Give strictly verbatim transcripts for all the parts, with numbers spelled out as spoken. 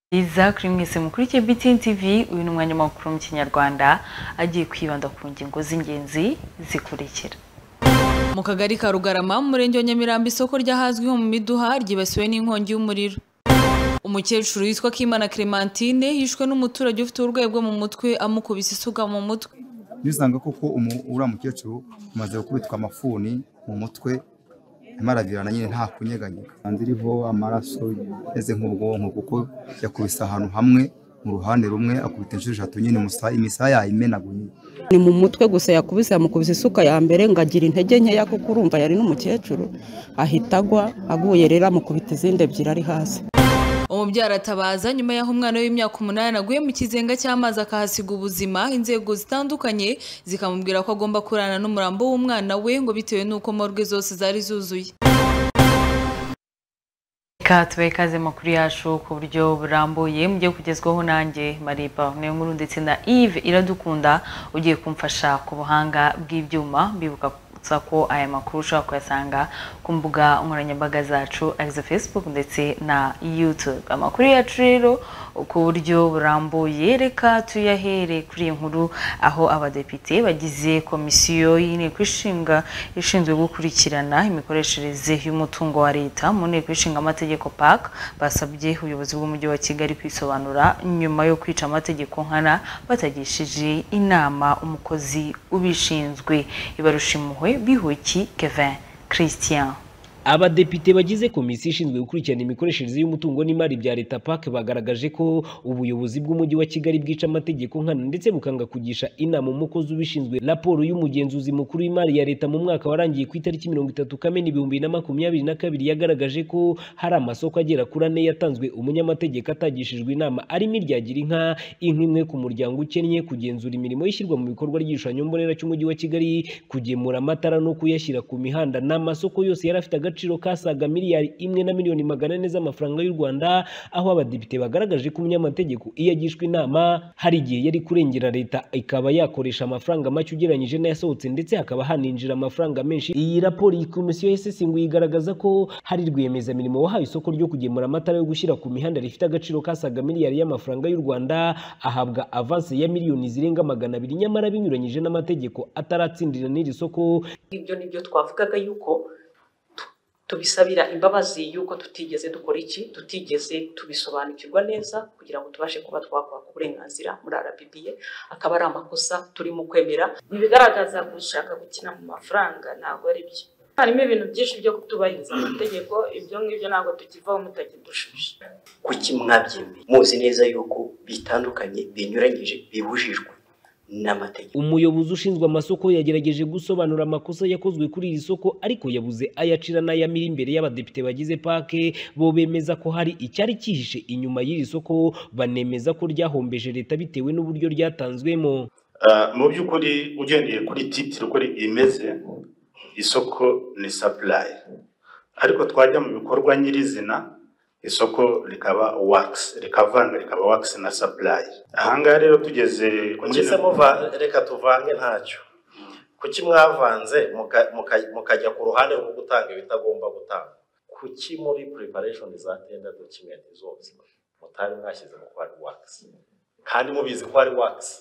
Iza kuri mwese mukurikiye B T N T V uyu ni umwanya makuru mu Kinyarwanda agiye kwibanda ku ngingo z'ingenzi zikurikira. Mu kagari ka Rugarama mu murenge wa Nyamirambo isoko ryahazwiho mu miduha ryibasiwe n'inkongi y'umuriro. Umukecuru witwa Kimana Clementine yishwe n'umuturage ufite uburwayi bwo mu mutwe amukubise isuka mu mutwe. Nisanga koko ura mukecuru umaze gukubitwa amafuni mu mutwe imaravirana nyine nta kunyeganyega andiriho amaraso eze nk'ubwonko kuko yakubise ahantu hamwe mu ruhande rumwe akubita inshuro eshatu nyine musa imisaya imenaguye ni mu mutwe gusa yakubise amukubise isuka ya mbere ngagira intege nkeya kuko urumva yari n'umukecuru ahitagwa aguye rero amukubita izindi ebyiri ari hasi. Umubyara atabaza nyuma yaho umwana w'imyaka umunani aguye mu kizenga cy'amazi akahasiga ubuzima, inzego zitandukanye zikamubwira ko agomba kurana n'umurambo w'umwana we ngo bitewe nuko morgue zose zari zuzuye. Katwe kaze makuru yacu ku buryo burambuye mugiye kugezwaho nanjye Mariba ne nkuru ndetse na Yves Iradukunda ugiye kumfasha ku buhanga bw'ibyuma bibuka ko aya makuru ushobora kuyasanga ku mbuga nkoranyambaga zacu arizo Facebook ndetse na YouTube. Amakuru yacu rero ku buryo burambuye reka tuyahere kuri inkuru aho abadepite bagize komisiyo y'inteko ishinga ishinzwe gukurikirana imikoreshereze y'umutungo wa leta mu nteko ishinga amategeko P A C basabye ubuyobozi bw'umujyi wa Kigali kwisobanura nyuma yo kwica amategeko nkana batagishije inama umukozi ubishinzwe. Ibarushimuhwe Bihuki Kevin Christian. Abadepite bagize komisiyo ishinzwe gukurikirana imikoreshereze y'umutungo n'imari bya leta P A C bagaragaje ko ubuyobozi bw'umujyi wa Kigali bwica amategeko nkana ndetse bukanga kugisha inama umukozi ubishinzwe. Raporo y'umugenzuzi mukuru w'imari ya leta mu mwaka warangiye ku itariki mirongo itatu Kamena ibihumbi bibiri na makumyabiri na kabiri yagaragaje ko hari amasoko agera kuri ane yatanzwe umunyamategeko atagishijwe inama arimo iryagira inka, inka imwe ku muryango ukennye, kugenzura imirimo y'ishyirwa mu bikorwa ry'igishushanyo mbonera cy'umujyi wa Kigali, kugemura amatara no kuyashyira ku mihanda. N'amasoko yose yari afite agaciro kasaga miliyari imwe na miliyoni magana ane z'amafaranga y'u Rwanda, aho abadepite bagaragaje ko umunyamategeko iyo agishwe inama hari igihe yari kurengera leta ikaba yakoresha amafaranga make ugereranyije n'ayasohotse ndetse hakaba haninjira amafaranga menshi. Iyi raporo y'Komisiyo y'Isesenguye igaragaza ko hari rwiyemezamirimo wahawe isoko ryo kugemura amatara yo gushyira ku mihanda rifite agaciro kasaga miliyari y'amafaranga y'u Rwanda ahabwa avance ya miliyoni zirenga magana abiri nyamara binyuranyije n'amategeko ataratsindira n'iri soko. Ibyo nibyo twavugaga yuko tubisabira imbabazi yuko tutigeze dukora iki, tutigeze tubisobanukirwa neza kugira ngo tubashe kuba twakwa ku burenganzira muri R B B akaba ari amakosa turi mu kwemera. Bigaragaza gushaka gukina mu mafaranga ntabwo ari byo. Harimo ibintu byinshi byo kutubahiriza amategeko, ibyo ngibyo ntabwo tukivaho mutakidushuje. Kuki mwabyemeye muzi neza yuko bitandukanye binyuranyije bibujijwe n'amategeko. Umuyobozi ushinzwe amasoko yagerageje gusobanura amakosa yakozwe kuri iri soko ariko yabuze ayacira n'ayamira imbere y'abadepite bagize P A C. Bo bemeza ko hari icyari kihishe inyuma y'iri soko, banemeza ko ryahombeje leta bitewe n'uburyo ryatanzwemo. Mu by'ukuri ugendeye kuri titre uko imeze isoko ni supply, ariko twajya mu bikorwa nyirizina isoko rikaba wax, rikavanga rikaba wax na supply. Ahanga rero tugeze kugeze muva reka tuvange ntacyo. Kuki mwavanze mukajya ku ruhande rwo gutanga ibitagomba gutanga? Kuki muri preparation za tender document zose mutari mwashyize mu kwari wax kandi mubizi ko ari wax?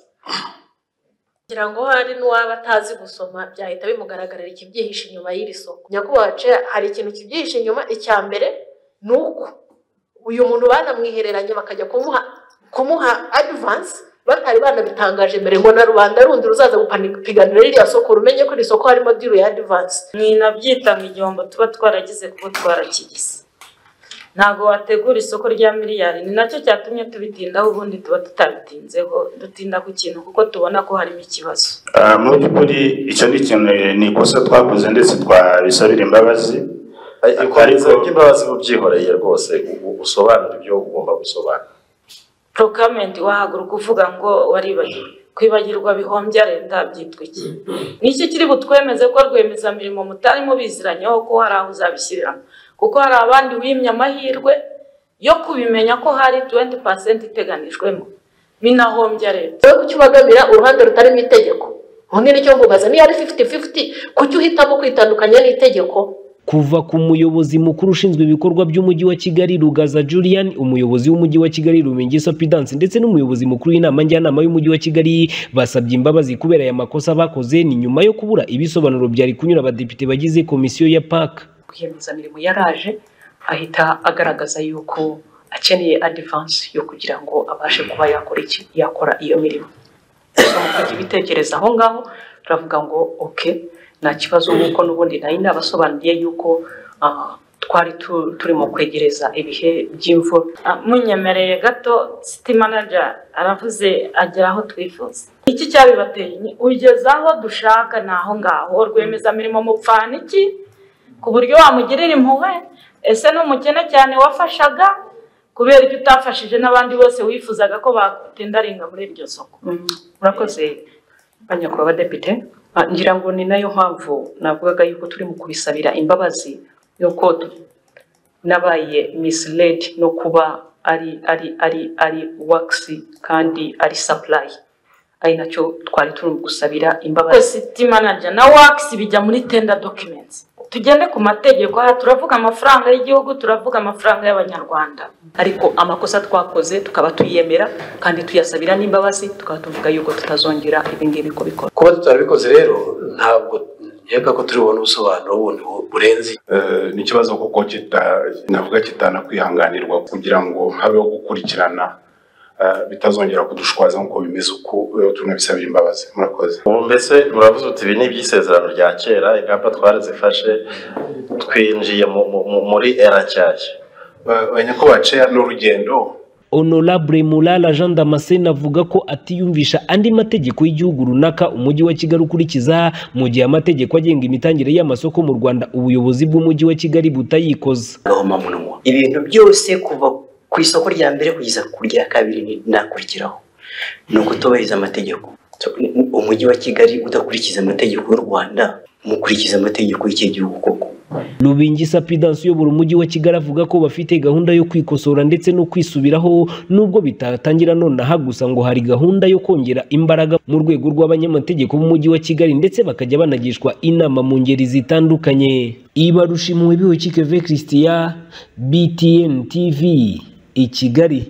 Kugira ngo hari n'uwaba atazi gusoma byahita bimugaragarira ikibyihishe inyuma y'iri soko. Nyakubahwa hari ikintu kibyihishe inyuma. Icya mbere nuko uyu muntu banamwihereranye bakajya kumuha kumuha advance batari banabitangaje mbere ngo na rubanda rundi ruzaza gupiganira ririya soko rumenye ko iri soko harimo deal ya advance. Mwinabyita igihombo tuba twaragize kuko twarakigize. Ntago wategura isoko rya miliyari, ni nacyo cyatumye tubitindaho, ubundi tuba tutabitinzeho dutinda ku kintu kuko tubona ko harimo ikibazo. Mu by'ukuri icyo ni ikintu ni ikosa twakoze ndetse twabisabira imbabazi. Ariko imbabazi bubyihoreye rwose usobanura ibyo ugomba gusobanura. Procurement wahaguruka uvuga ngo waribagiwe. Kwibagirwa bihombya leta byitwa iki? Niki kiri butwemeze ko rwemeza mirimo mutarimo biziranyeho ko hari aho uzabishyiramo, kuko hari abandi wimye amahirwe yo kubimenya ko hari twenty percent iteganijwemo binahombya leta. Wowe kucyubagamira uruhande rutarimo itegeko, ubundi nicyo mvugaza niyo ari fifty fifty kuki uhitamo kwitandukanya n'itegeko. kuva ku muyobozi mukuru ushinzwe ibikorwa by'umujyi wa Kigali Rugaza Julian, umuyobozi w'umujyi wa Kigali Rumengisa Pidanse ndetse n'umuyobozi mukuru w'inama njyanama y'umujyi wa Kigali basabye imbabazi kubera aya makosa bakoze, ni nyuma yo kubura ibisobanuro byari kunyura abadepite bagize komisiyo ya P A C. Rwiyemezamirimo yaraje ahita agaragaza yuko akeneye advance yo kugira ngo abashe kuba yakora iki yakora iyo mirimo. Mu kubitekereza aho ngaho turavuga ngo okay, nta kibazo nk'uko n'ubundi nari nabasobanuriye yuko twari turimo kwegereza ibihe by'imvura. Munyemereye gato, city manager aravuze agera aho twifuza. Iki cyabibateye ugeze aho dushaka naho ngaho, rwiyemezamirimo mupfana iki ku buryo wamugirira impuhwe? Ese n'umukene cyane wafashaga kubera icyo utafashije n'abandi bose wifuzaga ko batendaringa muri iryo soko. Murakoze banyakubahwa abadepite, ngira ngo ni nayo mpamvu navugaga yuko turi mu kubisabira imbabazi yuko nabaye misled no kuba ari ari ari ari wax kandi ari supply, ari nacyo twari turi mu gusabira imbabazi. City manager na wax bijya muri tender documents. Tugende ku mategeko, aha turavuga amafaranga y'igihugu, turavuga amafaranga y'abanyarwanda, ariko amakosa twakoze tukaba tuyemera kandi tuyasabira n'imbabazi, tukaba tuvuga yuko tutazongera ibingibi ko bikora. Kuba tutarabikoze rero ntabwo yeka ko turi bone ubusobanuro bundi burenzi. Ni ikibazo kuko kita navuga kitana kwihanganirwa kugira ngo habeho gukurikirana bitazongera kudushwaza nko bimeze uko tunabisabira imbabazi. Murakoze. Ubu mbese muravuze uti ibi ni ibyisezerano rya kera, ingamba twari zifashe twinjiye muri era nshyashya. Banyakubahwa chair n'urugendo. Honorable Mulala Jean Damascene avuga ko atiyumvisha andi mategeko y'igihugu runaka umujyi wa Kigali ukurikiza mu gihe amategeko agenga imitangire y'amasoko mu Rwanda ubuyobozi bw'umujyi wa Kigali butayikoza. Ibintu byose kuva ku isoko rya mbere kugeza ku rya kabiri nakurikiraho no kutubahiriza amategeko. Umujyi wa Kigali udakurikiza amategeko y'u Rwanda, mukurikiza amategeko y'iki gihugu koko. Rubingisa Pidanse uyobora umujyi wa Kigali avuga ko bafite gahunda yo kwikosora ndetse no kwisubiraho, nubwo bitatangira nonaha gusa ngo hari gahunda yo kongera imbaraga mu rwego rw'abanyamategeko b'umujyi wa Kigali ndetse bakajya banagishwa inama mu ngeri zitandukanye. Ibarushimuwe Bihoyiki Keve Christian, B T N T V i Kigali.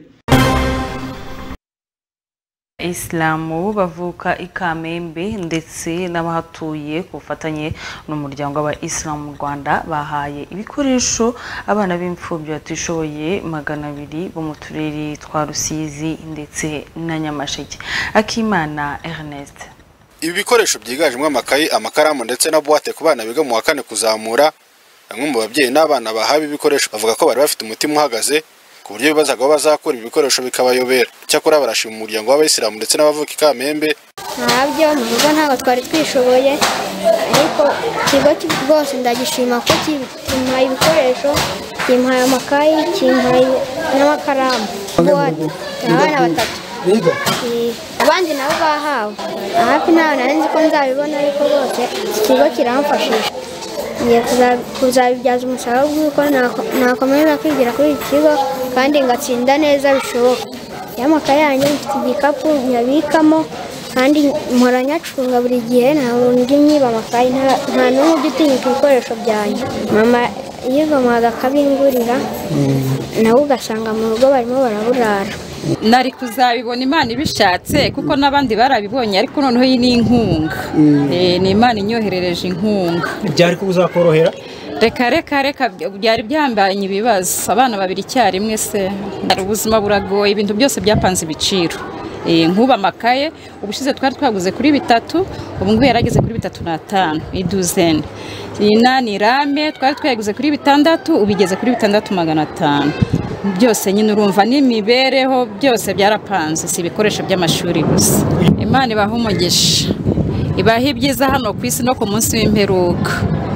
Islamu bavuka i Kamembe ndetse n'abahatuye ku bufatanye n'umuryango w'Abayisilamu mu Rwanda bahaye ibikoresho abana b'imfubyi batishoboye magana abiri bo mu turere twa Rusizi ndetse na Nyamasheke. Akimana Ernest. Ibi bikoresho byiganjemo amakayi, amakaramu ndetse na boîte ku bana biga mu wa kane kuzamura. Bamwe mu babyeyi n'abana bahawe ibikoresho bavuga ko bari bafite umutima uhagaze ku buryo bibazaga ko bazakora ibikoresho bikabayobera. Cyakora barashima umuryango w'Abayisilamu ndetse n'abavuka i Kamembe. Ntabyo mu rugo ntabwo twari twishoboye, ariko ikigo rwose ndagishima ko kimpaye ibikoresho, kimpaye amakayi, kimpaye n'amakaramu. Abana batatu abandi nabo bahawe, hafi ntawe nari nzi ko nzabibona, ariko rwose ikigo kiramfashisha. Ngiye kuzabibyaza umusaruro w'uko nakomeza kwigira kuri iki kigo kandi ngatsinda neza bishoboka. Y'amakaye yanjye mfite igikapu nyabikamo kandi mpora nyacunga buri gihe, nta wundi nyiba amakaye, nta n'umwe ugitinyuka ibikoresho byanjye. Mama yigomaga akabingurira nawe ugasanga mu rugo barimo baraburara. Nari kuzabibona Imana ibishatse kuko n'abandi barabibonye, ariko noneho iyi ni inkunga. Ni Imana inyoherereje inkunga. Byari kuzakorohera? Reka reka reka byari byambanye ibibazo, abana babiri icyarimwe se. Ubuzima buragoye, ibintu byose byapanze ibiciro. Nkuba amakaye ubushize twari twaguze kuri bitatu, ubu ngubu yarageze kuri bitatu n'atanu iduzene. Inani rame twari twaguze kuri bitandatu, ubigeze kuri bitandatu magana atanu. Byose nyine urumva n'imibereho byose byarapanze, si ibikoresho by'amashuri gusa. Imana ibaha umugisha, ibaha ibyiza hano ku isi no ku munsi w'imperuka.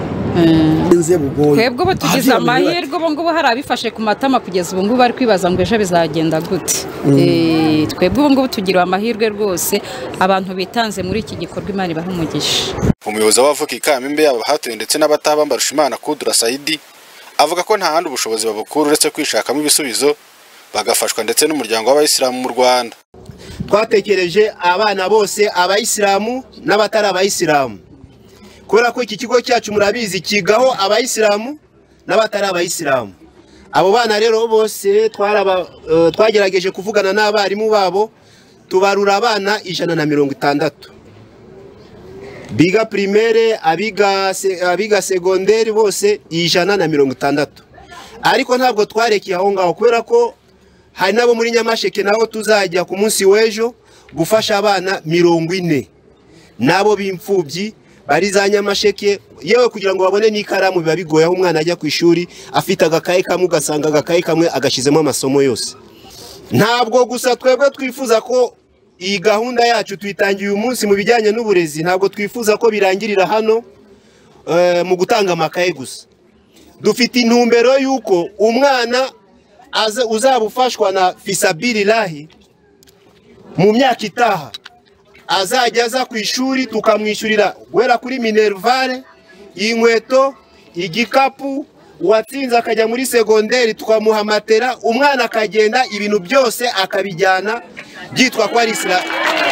Twebwe ubu tugize amahirwe, ubu ngubu hari abifashe ku matama kugeza ubu ngubu bari kwibaza ngo ejo bizagenda gute. Twebwe ubu ngubu tugira amahirwe rwose, abantu bitanze muri iki gikorwa Imana ibaha umugisha. Umuyobozi w'abavuka i Kamembe abahatuye ndetse n'abataha Mbarushimana Kudura Saidi avuga ko nta handi ubushobozi babukura uretse kwishakamo ibisubizo bagafashwa ndetse n'umuryango w'Abayisilamu mu Rwanda. Twatekereje abana bose Abayisilamu n'abatari Abayisilamu kubera ko iki kigo cyacu murabizi kigaho abayisilamu n'abatari abayisilamu. Abo bana rero bose twaraba twagerageje kuvugana n'abarimu babo tubarura abana ijana na mirongo itandatu. Biga primaire, abiga abiga secondaire bose ijana na mirongo itandatu. Ariko ntabwo twarekeye aho ngaho kubera ko hari nabo muri Nyamasheke nabo tuzajya ku munsi w'ejo gufasha abana mirongo ine nabo b'imfubyi bari za Nyamasheke, yewe kugira ngo babone n'ikaramu biba bigoye aho umwana ajya ku ishuri afite agakaye kamwe ugasanga agakaye kamwe agashizemo amasomo yose. Ntabwo gusa twebwe twifuza ko iyi gahunda yacu tuyitangiye uyu munsi mu bijyanye n'uburezi, ntabwo twifuza ko birangirira hano e, mu gutanga amakaye gusa. Dufite intumbero yuko umwana uzabufashwa na fisabilillahi mu myaka itaha azajya aza ku ishuri tukamwishyurira guhera kuri minervare, inkweto, igikapu, uwatsinze akajya muri segonderi tukamuha matera, umwana akagenda ibintu byose akabijyana byitwa ko ari Islam.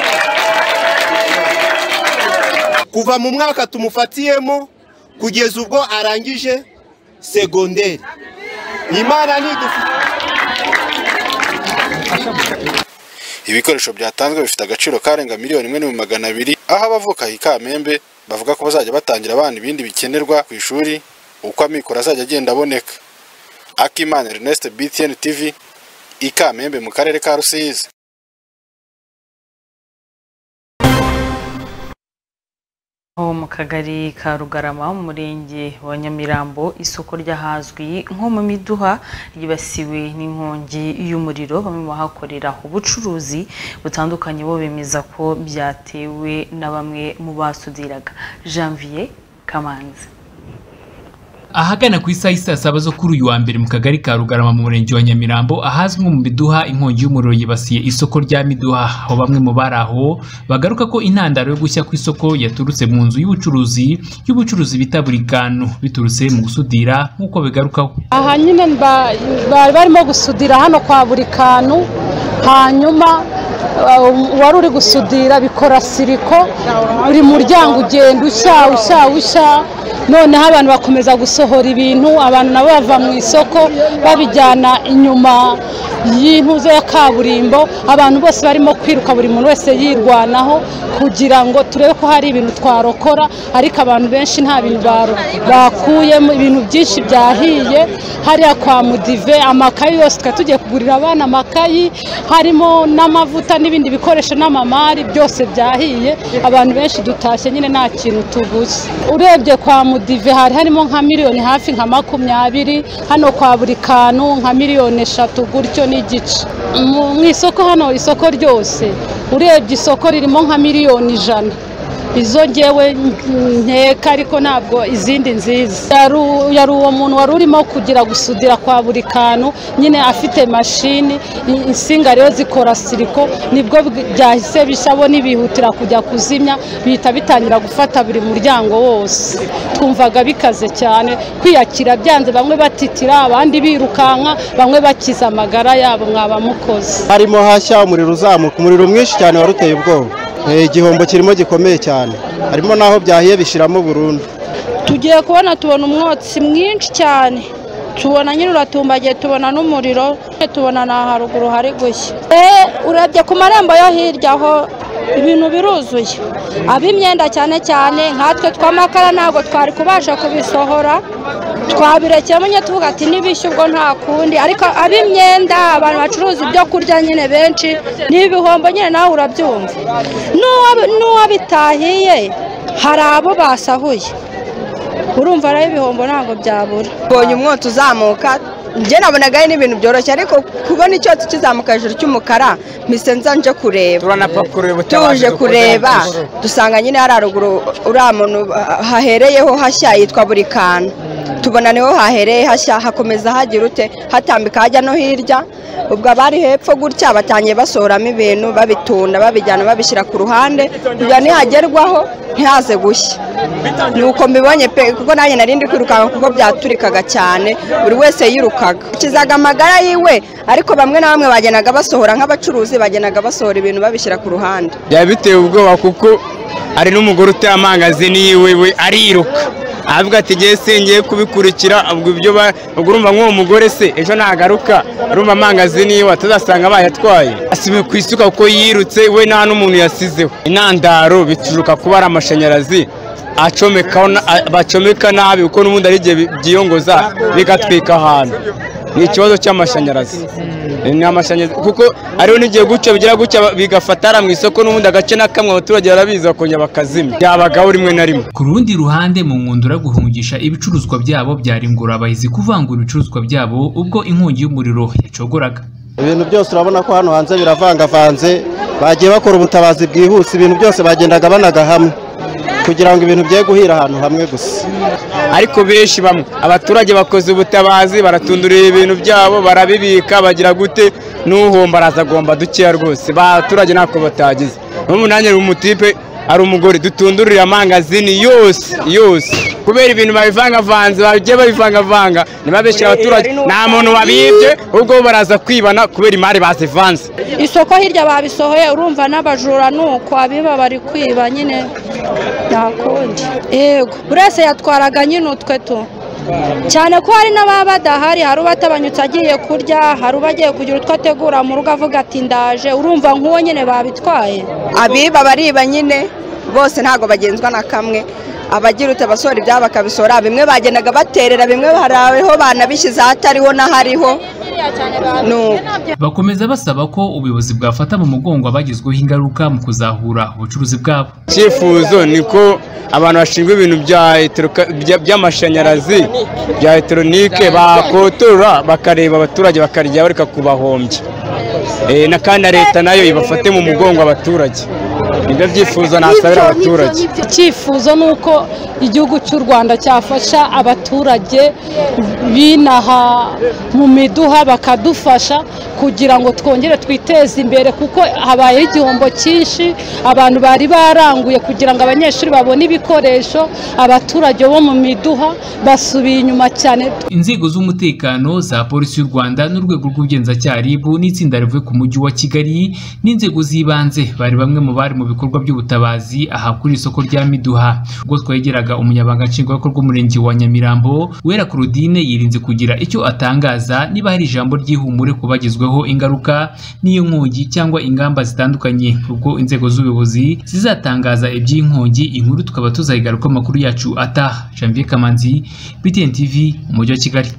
Kuva mu mwaka tumufatiyemo kugeza ubwo arangije segonderi. Imana nidufite ibikoresho byatanzwe bifite agaciro karenga miliyoni imwe n'ibihumbi magana abiri, aho abavuka i Kamembe bavuga ko bazajya batangira abana ibindi bikenerwa ku ishuri uko amikoro azajya agenda aboneka. Akimana Ernest, B T N T V, i Kamembe mu karere ka Rusizi. mu kagari ka Rugarama mu murenge wa Nyamirambo, isoko ryahazwi nko mu Miduha ryibasiwe n'inkongi y'umuriro. Bamwe mu bahakorera ubucuruzi butandukanye bo bemeza ko byatewe na bamwe mu basudiraga. Janvier Kamanzi. Ahagana ku isaha isa saba zo kuri uyu wa mbere mu kagari ka Rugarama mu murenge wa Nyamirambo ahazwi nko mu Miduha, inkongi y'umuriro yibasiye isoko rya Miduha, aho bamwe mu baraho bagaruka ko intandaro yo gushya ku isoko yaturutse mu nzu y'ubucuruzi y'ubucuruzi bita Burikano biturutse mu gusudira nk'uko bigarukaho. Aha nyine bari barimo gusudira hano kwa Burikano, hanyuma wari uri gusudira bikora siriko, buri muryango ugenda ushya ushya ushya, noneho abantu bakomeza gusohora ibintu, abantu nabo bava mu isoko babijyana inyuma y'intuzo ya kaburimbo. Abantu bose barimo kwiruka, buri muntu wese yirwanaho kugira ngo turebe ko hari ibintu twarokora, ariko abantu benshi nta bintu bakuyemo, ibintu byinshi byahiye. Hariya kwa Mudive amakayi yose twa tugiye kugurira abana amakayi, harimo n'amavuta n'ibindi bikoresho n'amamari byose byahiye. Abantu benshi dutashye nyine nta kintu tuguze. Urebye kwa Mudive hari harimo nka miliyoni hafi nka makumyabiri, hano kwa Burikano nka miliyoni eshatu gutyo n'igice. Mu isoko hano isoko ryose urebye isoko ririmo nka miliyoni ijana. Izo ngewe nkeka ariko ntabwo izindi nziza. Yari uwo muntu wari urimo kugira gusudira kwa Burikano nyine afite mashini, insinga rero zikora siriko, nibwo byahise bishabo nibihutira kujya kuzimya, bihita bitangira gufata buri muryango wose. Twumvaga bikaze cyane, kwiyakira byanze, bamwe batitira abandi birukanka, bamwe bakiza amagara yabo. Mwaba mukoze. Harimo hashya umuriro uzamuka, umuriro mwinshi cyane waruteye ubwoba. Igihombo kirimo gikomeye cyane, harimo naho byahiye bishiramo burundu. Tugiye kubona tubona umwotsi mwinshi cyane, tubona nyine uratumbagiye, tubona n'umuriro, tubona na haruguru hari gushya. Eh, urebye ku marembo yo hirya ho ibintu biruzuye, ab'imyenda cyane cyane nkatwe twamakara ntabwo twari kubasha kubisohora, twabirekeye munye tuvuga ati nibishye ubwo nta kundi, ariko ab'imyenda, abantu bacuruza ibyo kurya nyine benshi n'ibihombo nyine nawe urabyumva. N'uwa bitahiye hari abo basahuye, urumva rero ibihombo ntabwo byabura. Bonye umwotsi uzamuka, njye nabonaga ari ibintu byoroshye, ariko kubona icyotsi kizamuka hejuru cy'umukara mise nza nje kureba, tuje kureba dusanga nyine hari haruguru uriya muntu hahereyeho hashya yitwa Burikano, tubona niho hahereye hashya, hakomeza hagira ute hatambika hajya no hirya. Ubwo abari hepfo gutya batangiye basohoramo ibintu babitunda babijyana babishyira ku ruhande kugira nihagerwaho ntihaze gushya. Nuko mbibonye pe, kuko nanjye narindi kwirukanka kuko byaturikaga cyane, buri wese yirukaga kizaga amagara yiwe, ariko bamwe na bamwe bagenaga basohora nk'abacuruzi, bagenaga basohora ibintu babishyira ku ruhande. Byabiteye ubwoba kuko hari n'umugore uteye amangazini yiwe we ariruka avuga ati ngiye singiye kubikurikira ubwo ibyo ubwo urumva nk'uwo mugore se ejo nagaruka urumva amangazini yiwe atazasanga bayatwaye asibe ku isuka kuko yirutse we nta n'umuntu yasizeho intandaro bituruka kuba ari amashanyarazi acomeka bacomeka nabi kuko n'ubundi ari igihe byiyongoza bigatwika ahantu ni ikibazo cy'amashanyarazi ni amashanyarazi kuko ariho n'igihe gucyo bigira gucya bigafatara mu isoko n'ubundi agace na kamwe abaturage barabizi bakongera bakazimya byabagaho rimwe na rimwe. Ku rundi ruhande mu nkundura guhungisha ibicuruzwa byabo byari ingorabahizi kuvangura ibicuruzwa byabo ubwo inkongi y'umuriro yacogoraga. Ibintu byose urabona ko hano hanze biravangavanze bagiye bakora ubutabazi bwihuse ibintu byose bagendaga banaga hamwe kugira ngo ibintu bye guhira ahantu hamwe gusa. Ariko benshi bamwe abaturage bakoze ubutabazi baratundurira ibintu byabo barabibika bagira gute n'uhomba arazagomba dukeya rwose abaturage nako batagize n'umunanye umutipe ari umugore dutundurira amangazini yose yose kubera ibintu babivangavanze bagiye babivangavanga ntibabeshyira abaturage nta muntu wabibye ubwo baraza kwibana kubera imari bazivanze. Isoko hirya babisohoye urumva n'abajura nuko abiba bari kwiba nyine nakundi yego burese yatwaraga nyine utwe tu cyane ko hari n'ababa badahari hari ubatabanyutse agiye kurya hari ubagiye kugira utwo ategura mu rugo avuga ati ndaje urumva nk'uwo nyine babitwaye abiba bariba nyine bose ntago bagenzwa na kamwe abagira ute basora ibyabo bakabisora bimwe bagendaga baterera bimwe haraweho banabishyize hatariho n'ahariho no bakomeza basaba ko ubuyobozi bwafata mu mugongo abagizweho ingaruka mu kuzahura ubucuruzi bwabo. Cyifuzo niko abantu bashinzwe ibintu by'amashanyarazi bya elektronike bakotora bakareba abaturage bakarya bareka kubahombya eh na kandi leta nayo ibafate mu mugongo abaturage. Nibyo byifuzo nasabira abaturage. Cyifuzo nuko igihugu cy'u Rwanda cyafasha abaturage binaha mu miduha bakadufasha kugira ngo twongere twiteze imbere kuko habaye igihombo cyinshi abantu bari baranguye kugira ngo abanyeshuri babone ibikoresho abaturage bo mu miduha basubiye inyuma cyane. Inzego z'umutekano za polisi y'u Rwanda n'urwego rw'ubugenzacyaha R I B n'itsinda rivuye ku mujyi wa Kigali n'inzego z'ibanze bari bamwe mu bari mu bikorwa by'ubutabazi aha kuri isoko rya Miduha ubwo twegeraga umunyabanga nshingwabikorwa w'umurenge wa Nyamirambo Wera Claudine yirinze kugira icyo atangaza niba hari ijambo ry'ihumure kubagizweho ingaruka n'iyo nkongi cyangwa ingamba zitandukanye ubwo inzego z'ubuyobozi zizatangaza iby'inkongi inkuru tukaba tuzayigaruka amakuru yacu ataha. Janvier Kamanzi, B T N T V, umujyi wa Kigali.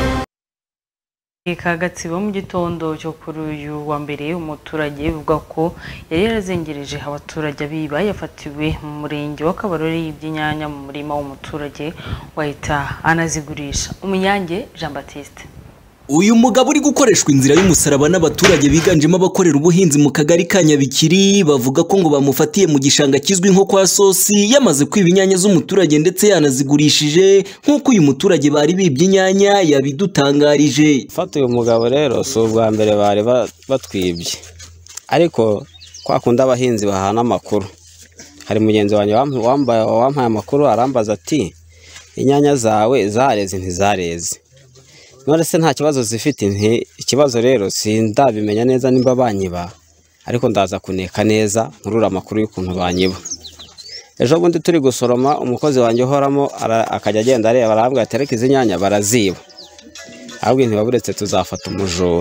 Kagatsibo mu gitondo cyo kuri uyu wa mbere umuturage bivuga ko yari yarazengereje abaturage abiba yafatiwe mu murenge wa Kabarore y'iby'inyanya mu murima w'umuturage wahita anazigurisha. Umunyange Jean Baptiste. Uyu mugabo uri gukoreshwa inzira y'umusaraba n'abaturage biganjemo abakorera ubuhinzi mu kagari ka Nyabikiri bavuga ko ngo bamufatiye mu gishanga kizwi nko kwa Sosi yamaze kwiba inyanya z'umuturage ndetse yanazigurishije nk'uko uyu muturage bari bibye inyanya yabidutangarije. Fata uyu mugabo rero si ubwa mbere bari batwibye ariko kwa kundi abahinzi bahana amakuru. Hari mugenzi wanjye wambaye wampaye amakuru arambaza ati inyanya zawe zareze ntizareze none se nta kibazo zifite nti ikibazo rero sindabimenya neza nimba banyiba ariko ndaza kuneka neza nkurura amakuru y'ukuntu banyiba. Ejo bundi turi gusoroma umukozi wanjye uhoramo akajya agenda areba arambwira ati reka izi nyanya baraziba ahubwo ntibaburetse tuzafata umujura.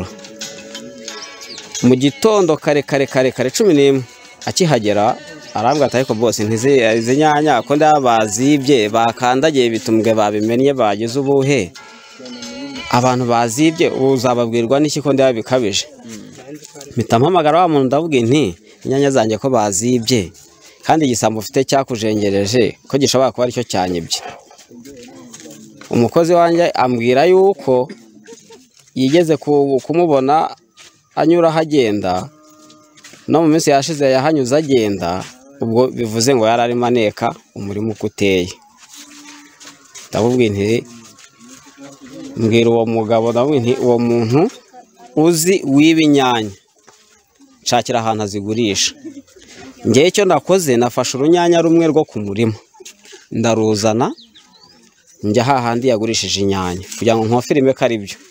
Mu gitondo kare kare kare kare cumi n'imwe akihagera arambwira ati ariko bose ntizi nyanya ko ndabazibye bakandagiye bitumbwe babimennye bagize ubuhe abantu bazibye uzababwirwa n'iki ko ndaba bikabije. Mpita mpamagara wa muntu ndavuga nti inyanya zanjye ko bazibye kandi igisambo ufite cyakujengereje ko gishobora kuba aricyo cyanyibye. Umukozi wanjye ambwira yuko yigeze kumubona anyura hagenda no mu minsi yashize yahanyuze agenda ubwo bivuze ngo yari arimo aneka umurimo uko uteye. Ndabubwira nti mbwira uwo mugabo ndabwira nti uwo muntu uzi wiba inyanya nshakira ahantu azigurisha. Ngewe icyo nakoze nafashe urunyanya rumwe rwo ku murima ndaruzana njya hahandi yagurishije inyanya kugira ngo nkofirime ko ari byo.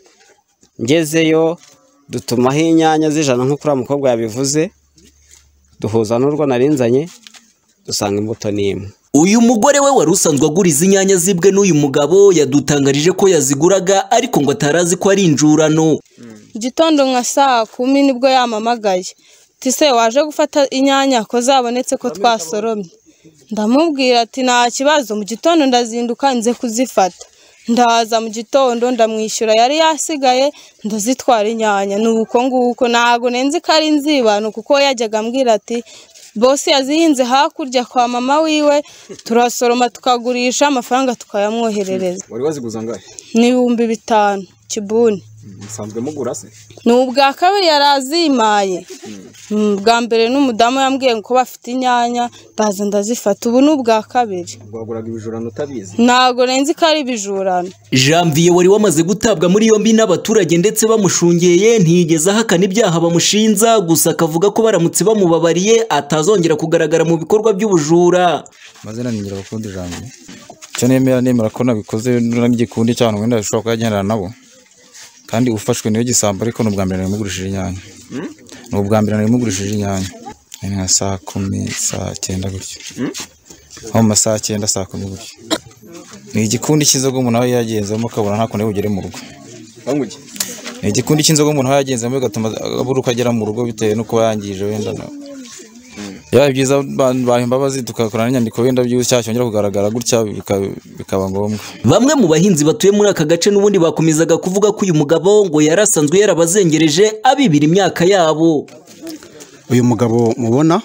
Ngezeyo dutumaho inyanya z'ijana nk'uko uriya mukobwa yabivuze duhuza n'urwo narinzanye dusanga imbuto ni imwe. Uyu mugore we wari usanzwe aguriza inyanya zibwe n'uyu mugabo yadutangarije ko yaziguraga ariko ngo atarazi ko ari injurano. Gitondo nka saa kumi nibwo yamamagaye. Tise waje gufata inyanya ko zabonetse ko twasoromye. Ndamubwira ati nta kibazo, mu gitondo ndazinduka nze kuzifata. Ndaza mu gitondo ndamwishyura yari yasigaye ndazitwara inyanya. Nuko nguko nago nenzi kari nzibano kuko yajyaga ambwira ati bosi yazihinze hakurya kwa mama wiwe turasoroma tukagurisha amafaranga tukayamwoherereza. Wari waziguza ngahe? Ni ibihumbi bitanu kibuni. Musanzwe mugura se? Ni ubwa kabiri yarazimaye. Bwa mbere n'umudamu yambwiye ko bafite inyanya ndaza ndazifata, ubu ni ubwa kabiri. Waguraga ibijurano utabizi? Ntago nenzi ko ari ibijurano. Janvier wari wamaze gutabwa muri yombi n'abaturage ndetse bamushungeye ntiyigeze ahakana ibyaha bamushinza, gusa akavuga ko baramutse bamubabariye atazongera kugaragara mu bikorwa by'ubujura. Mazina ni Nyirabakundi Janvier. Cyo nemera nemera ko nabikoze n'igikundi cyane wenda bishobora kuyagendana nabo. Kandi ufashwe niyo gisambo ariko n'ubwa mbere namugurishije inyanya. N'ubwa mbere namugurishije inyanya. Ni nka saa kumi saa cyenda gutyo. Aho mu masaha cyenda saa kumi gutyo. Ni igikundi cy'inzoga umuntu aho yagenzemo kabona nta kuntu ugere mu rugo. Banguki. Ni igikundi cy'inzoga umuntu aho yagenzemo gatuma aburuka agera mu rugo bitewe nuko yangije wenda na. Ya byiza bahimbabazi tukakorana n'inyandiko wenda by'ucyaha cyongera kugaragara gutya bikaba ngombwa. Bamwe mu bahinzi batuye muri aka gace n'ubundi bakomezaga kuvuga ko uyu mugabo ngo yarasanzwe yarabazengereje abibira imyaka yabo. Uyu mugabo mubona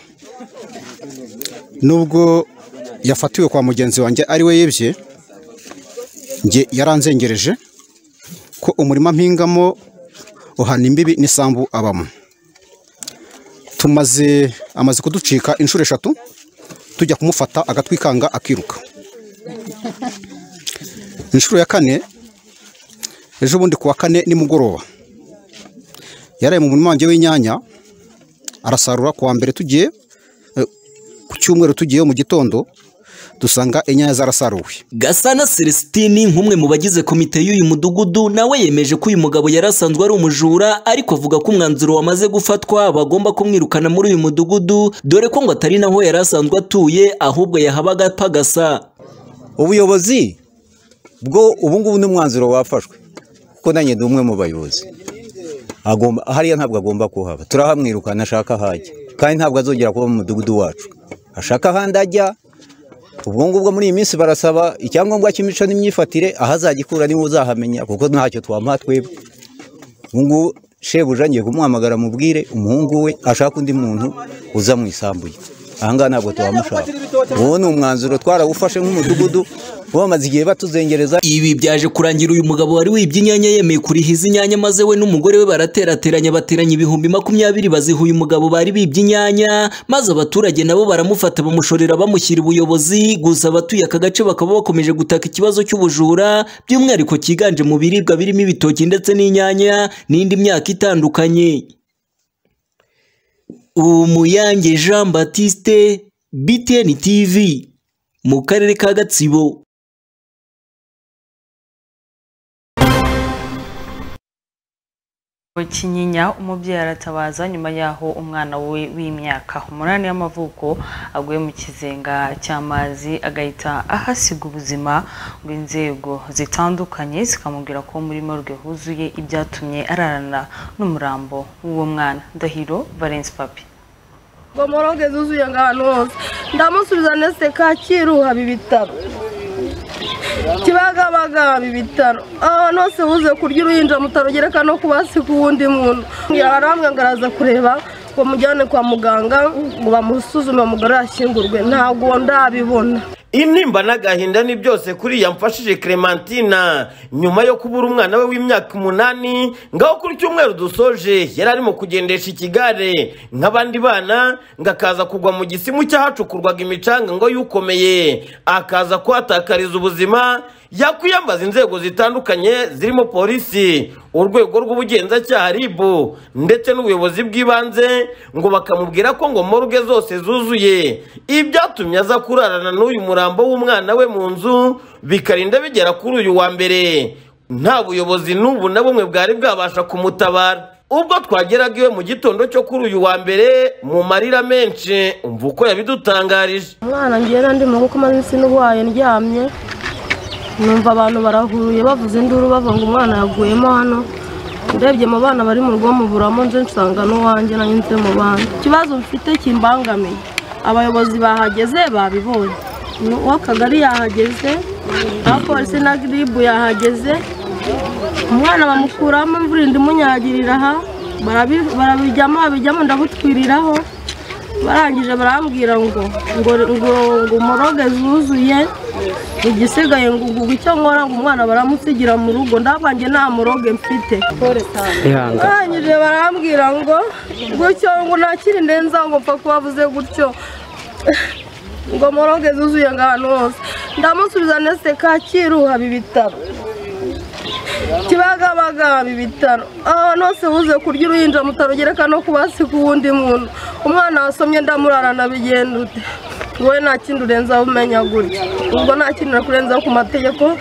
nubwo yafatiwe kwa mugenzi wanjye ari we yebye, nge yaranzengereje ko umurima mpingamo uhana imbibi n'isambu abamo. Tumaze amaze kuducika inshuro eshatu tujya kumufata agatwikanga akiruka. Inshuro ya kane ejo bundi kuwa kane nimugoroba yaraye mu murima wanjye w'inyanya arasarura kuwa mbere tugiye ku cyumweru tugiye mu gitondo dusanga inyanya zarasaruwe. Gasana Celestine nk'umwe mu bagize komite y'uyu mudugudu nawe yemeje ko uyu mugabo yarasanzwe ari umujura, ariko avuga ko umwanzuro wamaze gufatwa bagomba kumwirukana muri uyu mudugudu dore ko ngo atari naho yarasanzwe atuye ahubwo yahabaga apagasa. Ubuyobozi bwo ubungubu n'umwanzuro wafashwe kuko nanjye ndi umwe mu bayobozi. Agomba hariya ntabwo agomba kuhaba, turahamwirukana ashaka hajya kandi ntabwo azongera kuba mu mudugudu wacu, ashaka ahandi ajya. Ubwo ngubwo muri iyi minsi barasaba icyangombwa cy'imico n'imyifatire, aho azagikura niwe uzahamenya kuko ntacyo twamuha twebwe. Ubwo shebuja ngiye kumuhamagara mubwire umuhungu we ashaka undi muntu uza mu isambuye. Ahanga ntabwo twamushaka. Uwo ni umwanzuro twarawufashe nk'umudugudu bamaze igihe batuzengereza. Ibi byaje kurangira uyu mugabo wari wibye inyanya yemeye kurihiza inyanya maze we n'umugore we baraterateranya bateranya ibihumbi makumyabiri baziha uyu mugabo bari bibye inyanya, maze abaturage nabo baramufata bamushorera bamushyira ubuyobozi. Gusa abatuye aka gace bakaba bakomeje gutaka ikibazo cy'ubujura by'umwihariko cyiganje mu biribwa birimo ibitoki ndetse n'inyanya n'indi myaka itandukanye. Umuyange Jean Baptiste, B T N T V mu karere ka Gatsibo. Kinyinya umubyeyi aratabaza nyuma yaho umwana we w'imyaka umunani y'amavuko aguye mu kizenga cy'amazi agahita ahasiga ubuzima, ngo inzego zitandukanye zikamubwira ko muri morgue huzuye ibyatumye ararana n'umurambo w'uwo mwana. Ndahiro Valence Papi. Ngo morgue zuzuye ngano hose ndamusubiza nese Kacyiru haba ibitaro Kibagabaga ibitaro ah nose uze kurya uruhinja mutarogereka no kubasi ku wundi muntu yarambwe ngaraza kureba ngo mujyane kwa muganga ngo bamusuzume umugore ashyingurwe ntago ndabibona. Intimba n'agahinda ni byose kuri yamfashije Clementina nyuma yo kubura umwana we w'imyaka umunani ngaho kuri cyumweru dusoje yari arimo kugendesha ikigare nk'abandi bana ngakaza kugwa mu gisimu cyahacukurwaga imicanga ngo yukomeye akaza kwatakariza ubuzima. Yakwiyambaza inzego zitandukanye zirimo polisi, urwego rw'ubugenzacyaha R I B ndetse n'ubuyobozi bw'ibanze ngo bakamubwira ko ngo morgue zose zuzuye, ibyatumye aza kurarana n'uyu murambo w'umwana we mu nzu bikarinda bigera kuri uyu wa mbere nta buyobozi n'ubu na bumwe bwari bwabasha kumutabara. ubwo twageraga iwe mu gitondo cyo kuri uyu wa mbere mu marira menshi umva uko yabidutangarije. Umwana ngiye nandi mu kuko maze sinubwaye ndyamye numva abantu barahuruye bavuze induru bavuga ngo umwana yaguyemo hano, ndebye mu bana bari mu rugo muburamo nje nsanga n'uwanjye nanyinze mu bana. Ikibazo mfite kimbangamiye, abayobozi bahageze babibonye, uw'akagari yahageze, abapolisi na giribu yahageze, umwana bamukuramo imvura ndimunyagirira aha, barabijyamo babijyamo ndabutwiriraho, barangije barambwira ngo ngo ngo umuroge zuzuye, igisigaye ngo icyo nkora ngo umwana baramusigira mu rugo, ndabanje nta muroge mfite. Barangije barambwira ngo gutyo ngo nakiri ndenza ngo pfa kubavuze gutyo ngo muroge zuzuye ngano hose, ndamusubiza nese Kacyiru haba ibitaro, Kibagabaga haba ibitaro, aho nose uze kurya uruhinja mutarogereka no kubasiga uwundi muntu, umwana wasomye ndamurarana bigenda ute? Wowe nta kindi urenza umenya gutya, ubwo nta kindi nakurenza ku mategeko.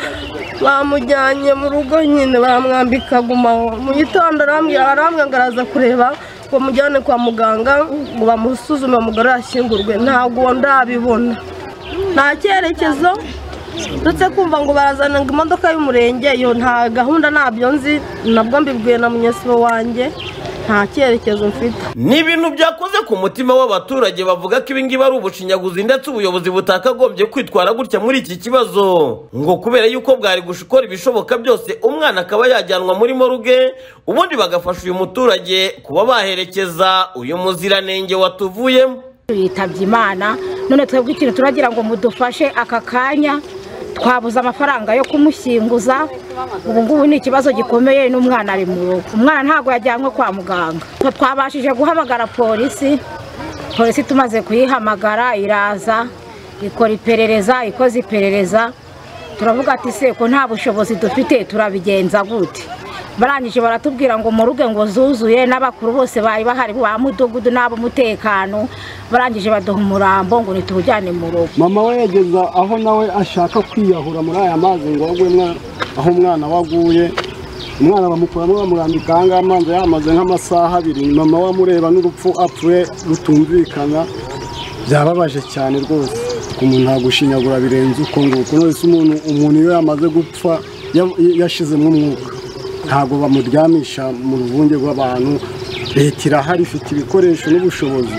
Bamujyanye mu rugo nyine baramwambika gumaho, mu gitondo arambwira arambwira ngo araza kureba ngo mujyane kwa muganga ngo bamusuzume umugore yashyingurwe, ntabwo ndabibona, nta cyerekezo ndetse kumva ngo barazana ngo imodoka y'umurenge, yo nta gahunda nabyo nzi, nabwo mbibwiye na munyesibo wanjye, nta cyerekezo mfite. Ni ibintu byakoze ku mutima w'abaturage bavuga ko ibi ngibi ari ubushinyaguzi ndetse ubuyobozi butakagombye kwitwara gutya muri iki kibazo, ngo kubera yuko bwari gushikora ibishoboka byose umwana akaba yajyanwa muri moruge, ubundi bagafasha uyu muturage kuba baherekeza uyu muziranenge watuvuyemo. Yitabye Imana, none twebwe ikintu turagira ngo mudufashe aka kanya, twabuze amafaranga yo kumushyinguza, ubu ngubu ni ikibazo gikomeye, n'umwana ari mu rugo, umwana ntabwo yajyanwe kwa muganga. Twabashije guhamagara polisi, polisi tumaze kuyihamagara iraza ikora iperereza, ikoze iperereza turavuga ati se ko nta bushobozi dufite turabigenza gute? Barangije baratubwira ngo mu rugo ngo zuzuye, n'abakuru bose bari bahari ba mudugudu n'abo mutekano, barangije baduha umurambo ngo nitujyane mu rugo. Mama we yageza aho nawe ashaka kwiyahura muri aya mazi ngo agwe aho umwana waguye, umwana bamukuramo bamurambika aha ngaha amazi yamaze nk'amasaha abiri, mama we amureba n'urupfu apfuye rutumvikana, byababaje cyane rwose. Umuntu ntagushinyagura birenze uko nguko, nose umuntu umuntu iyo yamaze gupfa yashizemo umwuka ntabwo bamuryamisha mu ruvunge rw'abantu. Leta irahari ifite ibikoresho n'ubushobozi,